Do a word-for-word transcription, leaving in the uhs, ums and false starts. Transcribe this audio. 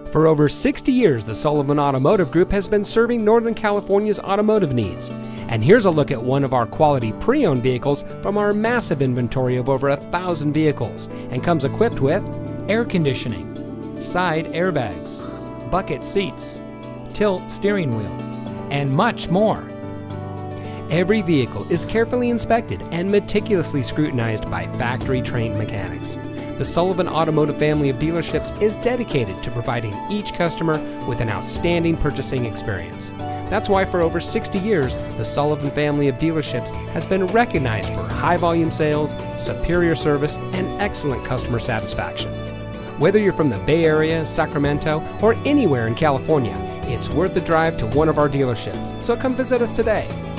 For over sixty years, the Sullivan Automotive Group has been serving Northern California's automotive needs. And here's a look at one of our quality pre-owned vehicles from our massive inventory of over a thousand vehicles, and comes equipped with air conditioning, side airbags, bucket seats, tilt steering wheel, and much more. Every vehicle is carefully inspected and meticulously scrutinized by factory-trained mechanics. The Sullivan Automotive family of dealerships is dedicated to providing each customer with an outstanding purchasing experience. That's why for over sixty years, the Sullivan family of dealerships has been recognized for high volume sales, superior service, and excellent customer satisfaction. Whether you're from the Bay Area, Sacramento, or anywhere in California, it's worth the drive to one of our dealerships, so come visit us today.